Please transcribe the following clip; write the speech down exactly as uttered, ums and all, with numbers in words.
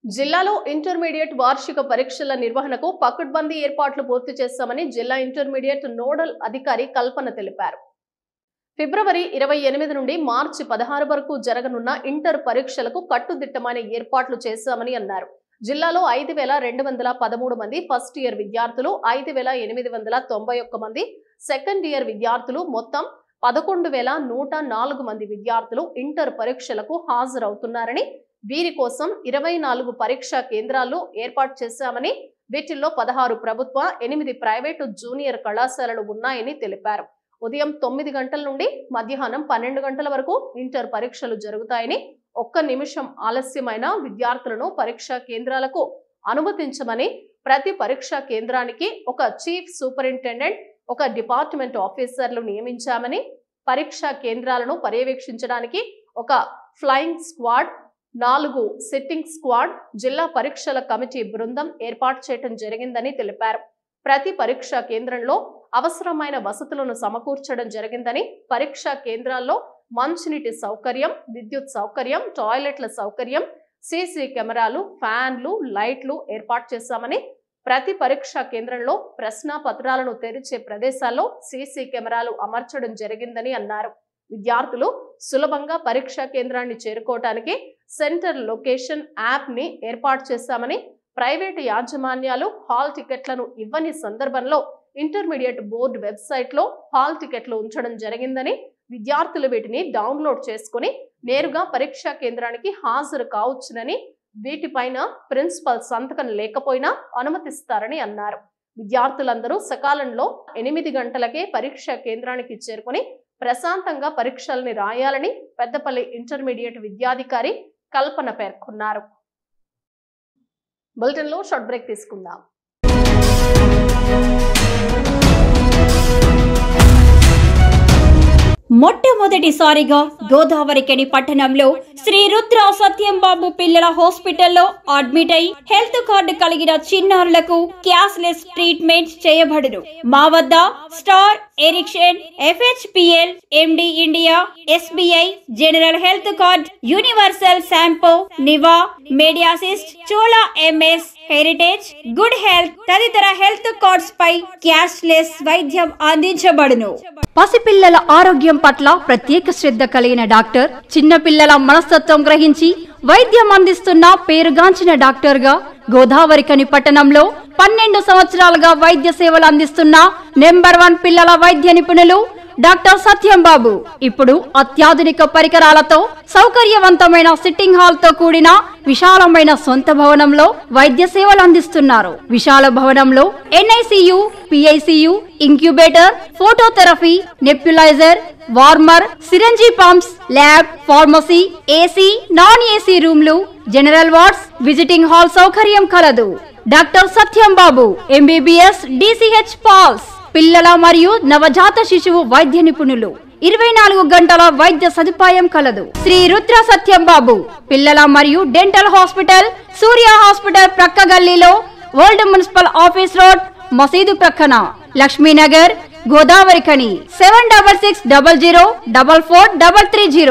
జిల్లాలో ఇంటర్మీడియట్ వార్షిక పరీక్షల నిర్వహణకు పకడ్బందీ ఏర్పాట్లు పూర్తి చేస్తామని జిల్లా ఇంటర్మీడియట్ నోడల్ అధికారి కల్పన తెలిపారు. ఫిబ్రవరి ఇరవై ఎనిమిది నుండి మార్చి పదహారు వరకు జరగనున్న ఇంటర్ పరీక్షలకు కట్టుదిట్టమైన ఏర్పాట్లు చేశామని అన్నారు. జిల్లాలో ఐదు వేల రెండు వందల పదమూడు మంది ఫస్ట్ ఇయర్ విద్యార్థులు, ఐదు వేల ఎనిమిది వందల తొంభై ఒక్క మంది సెకండ్ ఇయర్ విద్యార్థులు, మొత్తం పదకొండు వేల నూట నాలుగు మంది విద్యార్థులు ఇంటర్ పరీక్షలకు హాజరవుతున్నారని, వీరి కోసం ఇరవై నాలుగు పరీక్షా కేంద్రాలు ఏర్పాటు చేశామని, వీటిల్లో పదహారు ప్రభుత్వ, ఎనిమిది ప్రైవేటు జూనియర్ కళాశాలలు ఉన్నాయని తెలిపారు. ఉదయం తొమ్మిది గంటల నుండి మధ్యాహ్నం పన్నెండు గంటల వరకు ఇంటర్ పరీక్షలు జరుగుతాయని, ఒక్క నిమిషం ఆలస్యమైన విద్యార్థులను పరీక్షా కేంద్రాలకు అనుమతించమని, ప్రతి పరీక్షా కేంద్రానికి ఒక చీఫ్ సూపరింటెండెంట్, ఒక డిపార్ట్మెంట్ ఆఫీసర్లు నియమించామని, పరీక్షా కేంద్రాలను పర్యవేక్షించడానికి ఒక ఫ్లయింగ్ స్క్వాడ్, నాలుగు సిట్టింగ్ స్క్వాడ్, జిల్లా పరీక్షల కమిటీ బృందం ఏర్పాటు చేయడం జరిగిందని తెలిపారు. ప్రతి పరీక్షా కేంద్రంలో అవసరమైన వసతులను సమకూర్చడం జరిగిందని, పరీక్షా కేంద్రాల్లో మంచినీటి సౌకర్యం, విద్యుత్ సౌకర్యం, టాయిలెట్ల సౌకర్యం, సీసీ కెమెరాలు, ఫ్యాన్లు, లైట్లు ఏర్పాటు చేశామని, ప్రతి పరీక్షా కేంద్రంలో ప్రశ్న పత్రాలను తెరిచే ప్రదేశాల్లో సీసీ కెమెరాలు అమర్చడం జరిగిందని అన్నారు. విద్యార్థులు సులభంగా పరీక్షా కేంద్రాన్ని చేరుకోవడానికి సెంటర్ లొకేషన్ యాప్ ని ఏర్పాటు చేశామని, ప్రైవేటు యాజమాన్యాలు హాల్ టికెట్లను ఇవ్వని సందర్భంలో ఇంటర్మీడియట్ బోర్డు వెబ్సైట్ లో హాల్ టికెట్లు ఉంచడం జరిగిందని, విద్యార్థులు వీటిని డౌన్లోడ్ చేసుకుని నేరుగా పరీక్షా కేంద్రానికి హాజరు కావచ్చునని, వీటిపైన ప్రిన్సిపల్ సంతకం లేకపోయినా అనుమతిస్తారని అన్నారు. విద్యార్థులందరూ సకాలంలో ఎనిమిది గంటలకే పరీక్షా కేంద్రానికి చేరుకుని ప్రశాంతంగా పరీక్షల్ని రాయాలని పెద్దపల్లి ఇంటర్మీడియట్ విద్యాధికారి కల్పన పేర్కొన్నారు. బులెటిన్ లో షార్ట్ బ్రేక్ తీసుకుందాం. మొట్టమొదటిసారిగా గోదావరికని పట్టణంలో శ్రీ రుద్ర సత్యంబాబు పిల్లల హాస్పిటల్లో అడ్మిట్ అయి హెల్త్ కార్డు కలిగిన చిన్నారులకు క్యాష్ లెస్ ట్రీట్మెంట్ చేయబడును. మా వద్ద Star, Ericson, FHPL, MD India, SBI, general health card, Universal Sompo, Niva, Medi Assist, Chola MS, Heritage, good health తదితర హెల్త్ కార్డ్స్ పై క్యాష్ లెస్ వైద్యం అందించబడును. పసిపిల్లల ఆరోగ్యం పట్ల ప్రత్యేక శ్రద్ధ కలిగిన డాక్టర్, చిన్నపిల్లల మనస్తత్వం గ్రహించి వైద్యం అందిస్తున్న పేరుగాంచిన డాక్టర్ గా గోదావరికని పట్టణంలో పన్నెండు సంవత్సరాలుగా వైద్య సేవలు అందిస్తున్న నెంబర్ వన్ పిల్లల వైద్య నిపుణులు డాక్టర్ సత్యంబాబు ఇప్పుడు అత్యాధునిక పరికరాలతో సౌకర్యవంతమైన సిట్టింగ్ హాల్ తో కూడిన విశాలమైన సొంత భవనంలో వైద్య సేవలు అందిస్తున్నారు. విశాల భవనంలో NICU, PICU, incubator, phototherapy, nebuliser, warmer, syringe pumps, lab, pharmacy, AC, non AC రూమ్లు, జనరల్ వార్డ్స్, విజిటింగ్ హాల్ సౌకర్యం కలదు. Doctor Satyambabu MBBS, DCH PALS, పిల్లల మరియు నవజాత శిశువు వైద్య నిపుణులు, ఇరవై నాలుగు గంటల వైద్య సదుపాయం కలదు. శ్రీ రుద్ర సత్యంబాబు పిల్లల మరియు డెంటల్ హాస్పిటల్, సూర్య హాస్పిటల్ ప్రక్క గల్లీలో, ఓల్డ్ మున్సిపల్ ఆఫీస్ రోడ్, మసీదు ప్రక్కన, Lakshminagar, Godavarikhani. Seven double six double zero double four double three zero.